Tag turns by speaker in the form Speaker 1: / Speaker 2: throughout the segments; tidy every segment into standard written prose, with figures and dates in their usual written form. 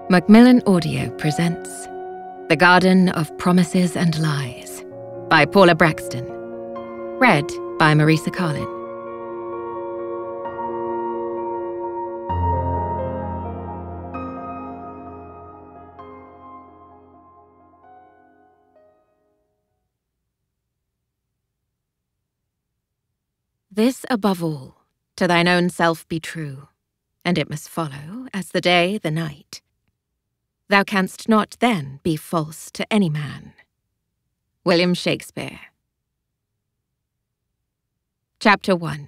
Speaker 1: Macmillan Audio presents The Garden of Promises and Lies by Paula Brackston. Read by Marisa, Calin. This above all, to thine own self be true, and it must follow, as the day the night. Thou canst not then be false to any man. William Shakespeare. Chapter 1.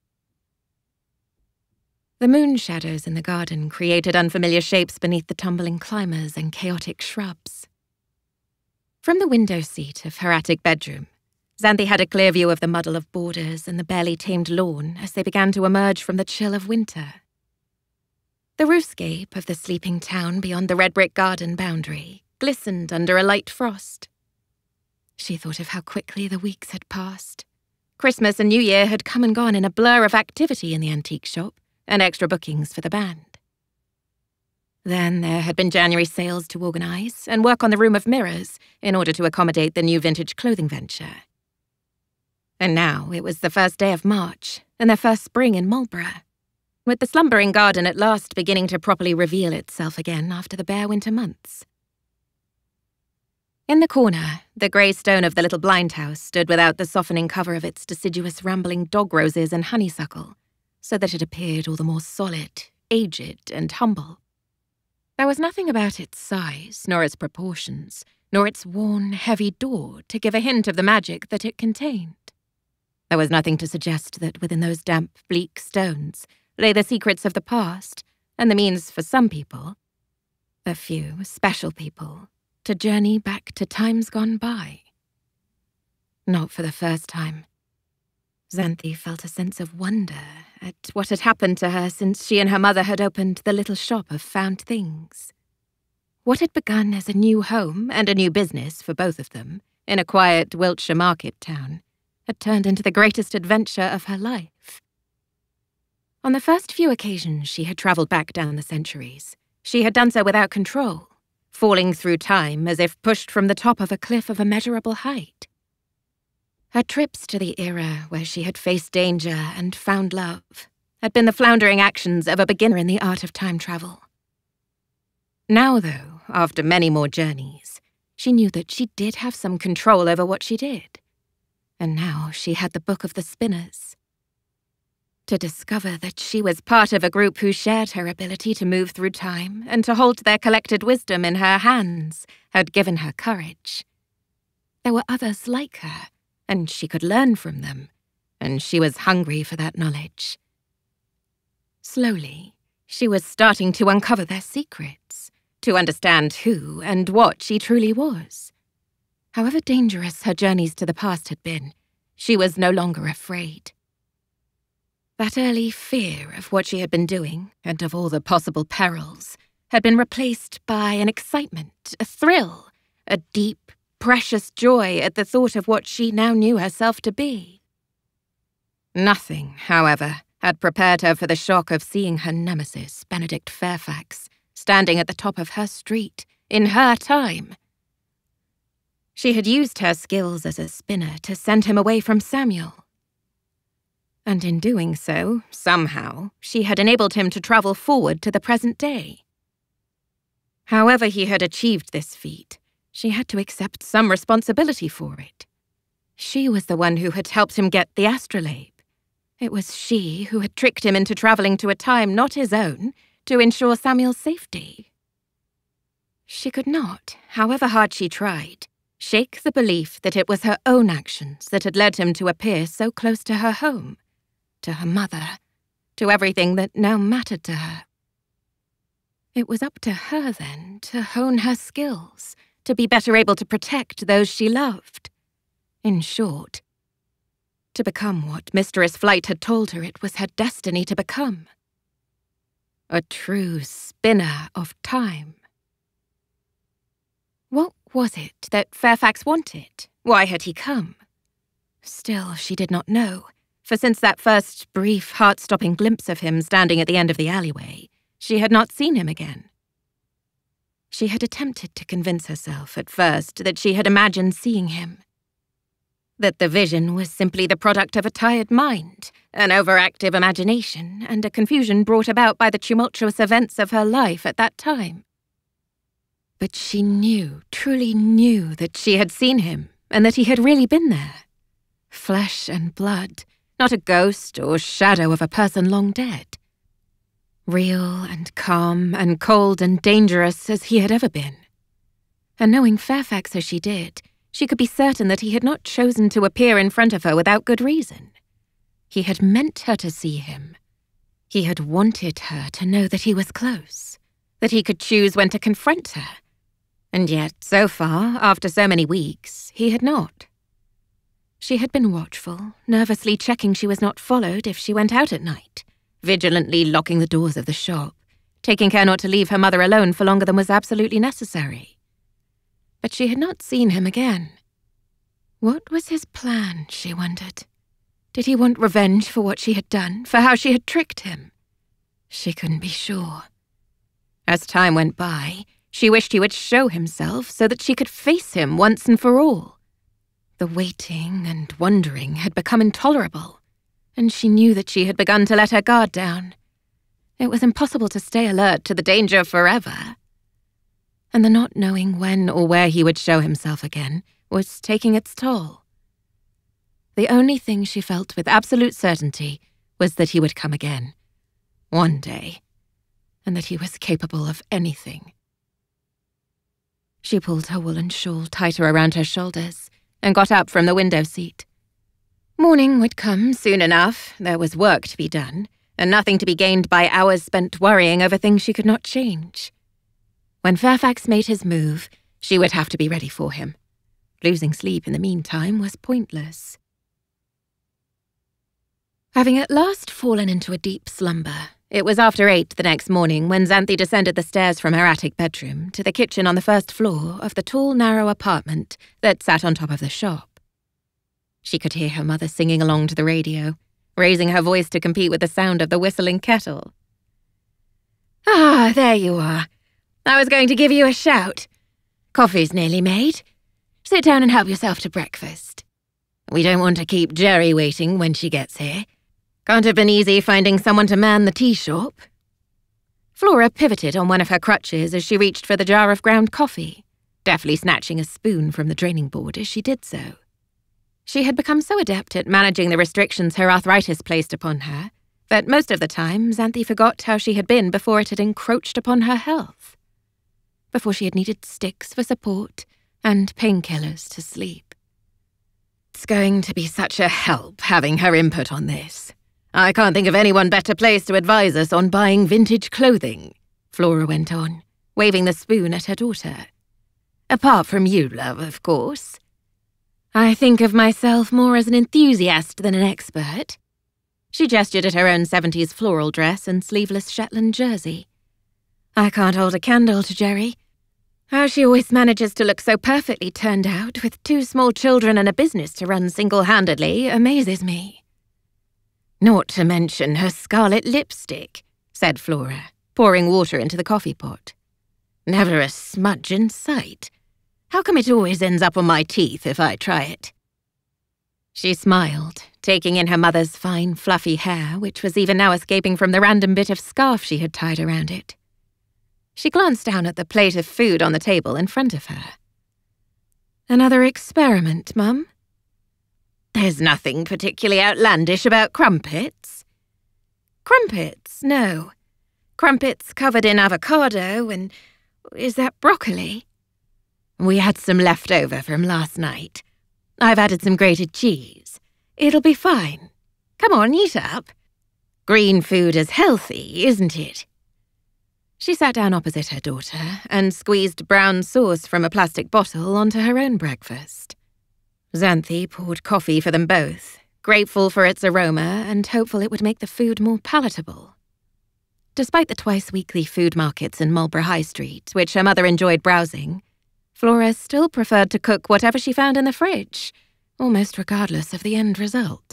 Speaker 1: The moon shadows in the garden created unfamiliar shapes beneath the tumbling climbers and chaotic shrubs. From the window seat of her attic bedroom, Xanthi had a clear view of the muddle of borders and the barely tamed lawn as they began to emerge from the chill of winter. The roofscape of the sleeping town beyond the red brick garden boundary glistened under a light frost. She thought of how quickly the weeks had passed. Christmas and New Year had come and gone in a blur of activity in the antique shop and extra bookings for the band. Then there had been January sales to organise and work on the room of mirrors in order to accommodate the new vintage clothing venture. And now it was the first day of March and their first spring in Marlborough, with the slumbering garden at last beginning to properly reveal itself again after the bare winter months. In the corner, the grey stone of the little blind house stood without the softening cover of its deciduous rambling dog roses and honeysuckle, so that it appeared all the more solid, aged, and humble. There was nothing about its size, nor its proportions, nor its worn, heavy door to give a hint of the magic that it contained. There was nothing to suggest that within those damp, bleak stones lay the secrets of the past and the means for some people, a few special people, to journey back to times gone by. Not for the first time. Xanthi felt a sense of wonder at what had happened to her since she and her mother had opened the little shop of found things. What had begun as a new home and a new business for both of them in a quiet Wiltshire market town had turned into the greatest adventure of her life. On the first few occasions she had travelled back down the centuries, she had done so without control, falling through time as if pushed from the top of a cliff of immeasurable height. Her trips to the era where she had faced danger and found love had been the floundering actions of a beginner in the art of time travel. Now, though, after many more journeys, she knew that she did have some control over what she did. And now she had the Book of the Spinners. To discover that she was part of a group who shared her ability to move through time and to hold their collected wisdom in her hands had given her courage. There were others like her, and she could learn from them, and she was hungry for that knowledge. Slowly, she was starting to uncover their secrets, to understand who and what she truly was. However dangerous her journeys to the past had been, she was no longer afraid. That early fear of what she had been doing, and of all the possible perils, had been replaced by an excitement, a thrill, a deep, precious joy at the thought of what she now knew herself to be. Nothing, however, had prepared her for the shock of seeing her nemesis, Benedict Fairfax, standing at the top of her street, in her time. She had used her skills as a spinner to send him away from Samuel. And in doing so, somehow, she had enabled him to travel forward to the present day. However he had achieved this feat, she had to accept some responsibility for it. She was the one who had helped him get the astrolabe. It was she who had tricked him into travelling to a time not his own to ensure Samuel's safety. She could not, however hard she tried, shake the belief that it was her own actions that had led him to appear so close to her home, to her mother, to everything that now mattered to her. It was up to her, then, to hone her skills, to be better able to protect those she loved. In short, to become what Mistress Flight had told her it was her destiny to become. A true spinner of time. What was it that Fairfax wanted? Why had he come? Still, she did not know, for since that first brief, heart-stopping glimpse of him standing at the end of the alleyway, she had not seen him again. She had attempted to convince herself at first that she had imagined seeing him. That the vision was simply the product of a tired mind, an overactive imagination, and a confusion brought about by the tumultuous events of her life at that time. But she knew, truly knew, that she had seen him, and that he had really been there. Flesh and blood, not a ghost or shadow of a person long dead. Real and calm and cold and dangerous as he had ever been. And knowing Fairfax as she did, she could be certain that he had not chosen to appear in front of her without good reason. He had meant her to see him. He had wanted her to know that he was close, that he could choose when to confront her. And yet, so far, after so many weeks, he had not. She had been watchful, nervously checking she was not followed if she went out at night, vigilantly locking the doors of the shop, taking care not to leave her mother alone for longer than was absolutely necessary. But she had not seen him again. What was his plan, she wondered? Did he want revenge for what she had done, for how she had tricked him? She couldn't be sure. As time went by, she wished he would show himself so that she could face him once and for all. The waiting and wondering had become intolerable, and she knew that she had begun to let her guard down. It was impossible to stay alert to the danger forever. And the not knowing when or where he would show himself again was taking its toll. The only thing she felt with absolute certainty was that he would come again, one day, and that he was capable of anything. She pulled her woolen shawl tighter around her shoulders and got up from the window seat. Morning would come soon enough. There was work to be done, and nothing to be gained by hours spent worrying over things she could not change. When Fairfax made his move, she would have to be ready for him. Losing sleep in the meantime was pointless. Having at last fallen into a deep slumber, it was after 8 the next morning when Xanthi descended the stairs from her attic bedroom to the kitchen on the first floor of the tall, narrow apartment that sat on top of the shop. She could hear her mother singing along to the radio, raising her voice to compete with the sound of the whistling kettle. "Ah, there you are. I was going to give you a shout. Coffee's nearly made. Sit down and help yourself to breakfast. We don't want to keep Jerry waiting when she gets here. Can't have been easy finding someone to man the tea shop." Flora pivoted on one of her crutches as she reached for the jar of ground coffee, deftly snatching a spoon from the draining board as she did so. She had become so adept at managing the restrictions her arthritis placed upon her that most of the time Xanthi forgot how she had been before it had encroached upon her health. Before she had needed sticks for support and painkillers to sleep. "It's going to be such a help having her input on this. I can't think of anyone better placed to advise us on buying vintage clothing," Flora went on, waving the spoon at her daughter. "Apart from you, love, of course. I think of myself more as an enthusiast than an expert." She gestured at her own 70s floral dress and sleeveless Shetland jersey. "I can't hold a candle to Jerry. How she always manages to look so perfectly turned out with 2 small children and a business to run single-handedly amazes me." "Not to mention her scarlet lipstick," said Flora, pouring water into the coffee pot. "Never a smudge in sight. How come it always ends up on my teeth if I try it?" She smiled, taking in her mother's fine, fluffy hair, which was even now escaping from the random bit of scarf she had tied around it. She glanced down at the plate of food on the table in front of her. "Another experiment, Mum?" "There's nothing particularly outlandish about crumpets." "Crumpets? No. Crumpets covered in avocado and... is that broccoli?" "We had some left over from last night. I've added some grated cheese. It'll be fine. Come on, eat up. Green food is healthy, isn't it?" She sat down opposite her daughter and squeezed brown sauce from a plastic bottle onto her own breakfast. Xanthi poured coffee for them both, grateful for its aroma and hopeful it would make the food more palatable. Despite the twice-weekly food markets in Marlborough High Street, which her mother enjoyed browsing, Flora still preferred to cook whatever she found in the fridge, almost regardless of the end result.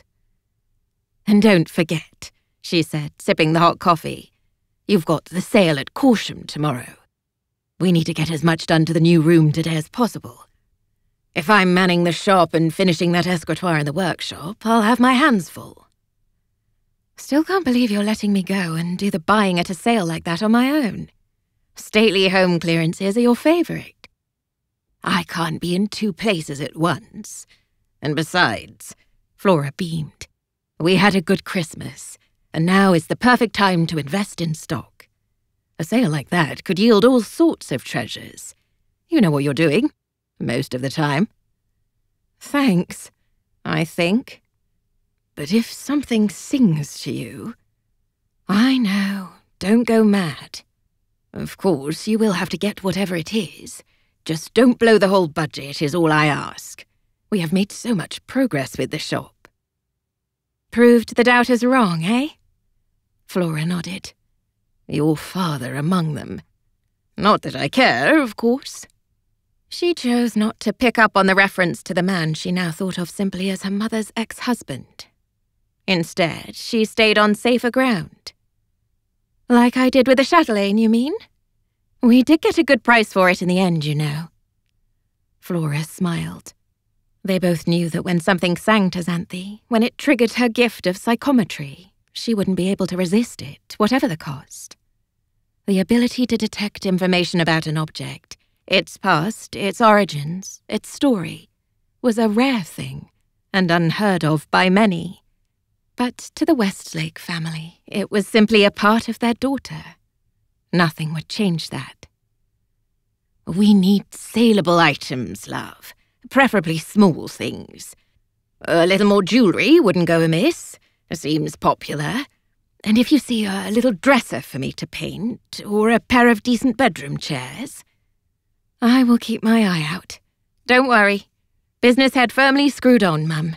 Speaker 1: "And don't forget," she said, sipping the hot coffee, "you've got the sale at Corsham tomorrow. We need to get as much done to the new room today as possible. If I'm manning the shop and finishing that escritoire in the workshop, I'll have my hands full. Still can't believe you're letting me go and do the buying at a sale like that on my own. Stately home clearances are your favourite. I can't be in two places at once. And besides, Flora beamed. We had a good Christmas, and now is the perfect time to invest in stock. A sale like that could yield all sorts of treasures. You know what you're doing, most of the time. Thanks, I think. But if something sings to you... I know, don't go mad. Of course, you will have to get whatever it is. Just don't blow the whole budget is all I ask. We have made so much progress with the shop. Proved the doubters wrong, eh? Flora nodded. Your father among them. Not that I care, of course. She chose not to pick up on the reference to the man she now thought of simply as her mother's ex-husband. Instead, she stayed on safer ground. Like I did with the chatelaine, you mean? We did get a good price for it in the end, you know. Flora smiled. They both knew that when something sang to Xanthi, when it triggered her gift of psychometry, she wouldn't be able to resist it, whatever the cost. The ability to detect information about an object, its past, its origins, its story, was a rare thing and unheard of by many. But to the Westlake family, it was simply a part of their daughter. Nothing would change that. We need saleable items, love. Preferably small things. A little more jewellery wouldn't go amiss. Seems popular. And if you see a little dresser for me to paint, or a pair of decent bedroom chairs... I will keep my eye out. Don't worry. Business head firmly screwed on, Mum.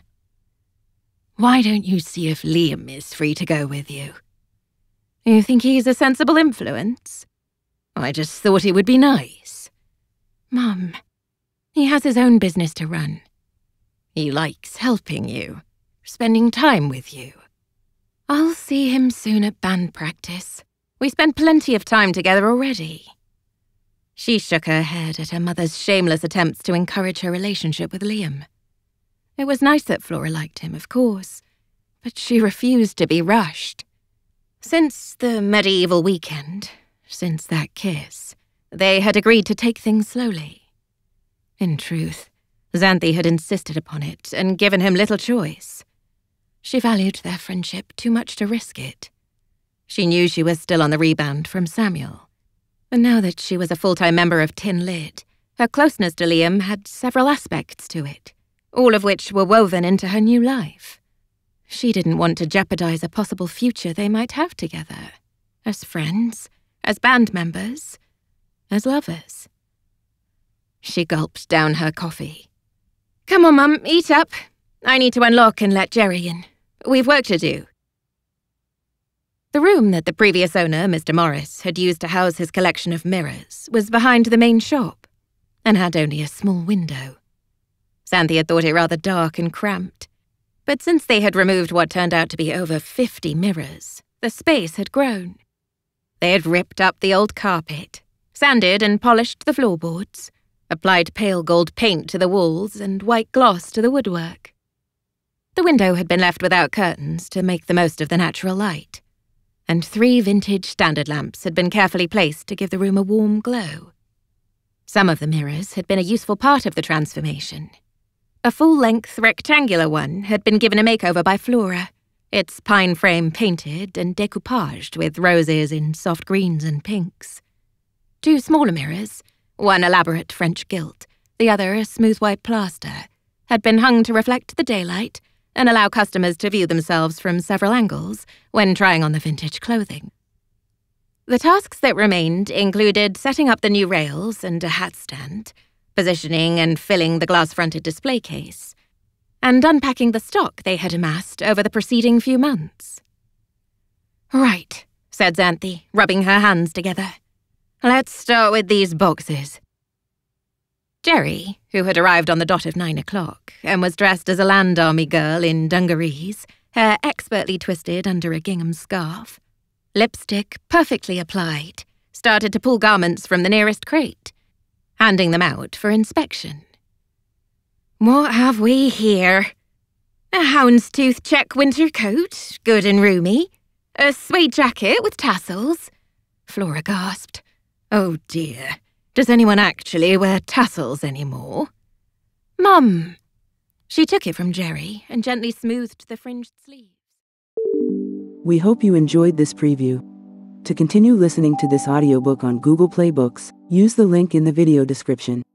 Speaker 1: Why don't you see if Liam is free to go with you? You think he's a sensible influence? I just thought it would be nice. Mum, he has his own business to run. He likes helping you, spending time with you. I'll see him soon at band practice. We spent plenty of time together already. She shook her head at her mother's shameless attempts to encourage her relationship with Liam. It was nice that Flora liked him, of course, but she refused to be rushed. Since the medieval weekend, since that kiss, they had agreed to take things slowly. In truth, Xanthi had insisted upon it and given him little choice. She valued their friendship too much to risk it. She knew she was still on the rebound from Samuel, and now that she was a full-time member of Tin Lid, her closeness to Liam had several aspects to it, all of which were woven into her new life. She didn't want to jeopardize a possible future they might have together, as friends, as band members, as lovers. She gulped down her coffee. Come on, Mum, eat up. I need to unlock and let Jerry in. We've work to do. The room that the previous owner, Mr. Morris, had used to house his collection of mirrors was behind the main shop and had only a small window. Xanthi had thought it rather dark and cramped, but since they had removed what turned out to be over 50 mirrors, the space had grown. They had ripped up the old carpet, sanded and polished the floorboards, applied pale gold paint to the walls and white gloss to the woodwork. The window had been left without curtains to make the most of the natural light, and 3 vintage standard lamps had been carefully placed to give the room a warm glow. Some of the mirrors had been a useful part of the transformation. A full-length rectangular one had been given a makeover by Flora, its pine frame painted and decoupaged with roses in soft greens and pinks. 2 smaller mirrors, one elaborate French gilt, the other a smooth white plaster, had been hung to reflect the daylight and allow customers to view themselves from several angles when trying on the vintage clothing. The tasks that remained included setting up the new rails and a hat stand, positioning and filling the glass-fronted display case, and unpacking the stock they had amassed over the preceding few months. Right, said Xanthi, rubbing her hands together. Let's start with these boxes. Jerry, who had arrived on the dot of 9 o'clock and was dressed as a land army girl in dungarees, hair expertly twisted under a gingham scarf, lipstick perfectly applied, started to pull garments from the nearest crate, handing them out for inspection. What have we here? A houndstooth check winter coat, good and roomy. A suede jacket with tassels. Flora gasped. Oh dear, does anyone actually wear tassels anymore? Mum. She took it from Jerry and gently smoothed the fringed sleeves.
Speaker 2: We hope you enjoyed this preview. To continue listening to this audiobook on Google Play Books, use the link in the video description.